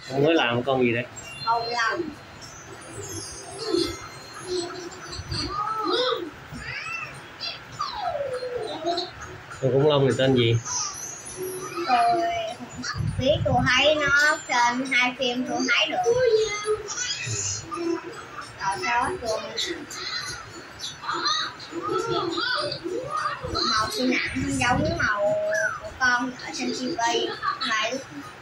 Con mới làm con gì đấy? Hầu lòng. Con khủng long này tên gì? Tôi biết, tôi thấy nó trên 2 phim tôi thấy được. Rồi sao hết luôn. Màu xanh nặng không giống màu của con ở trên TV. Lại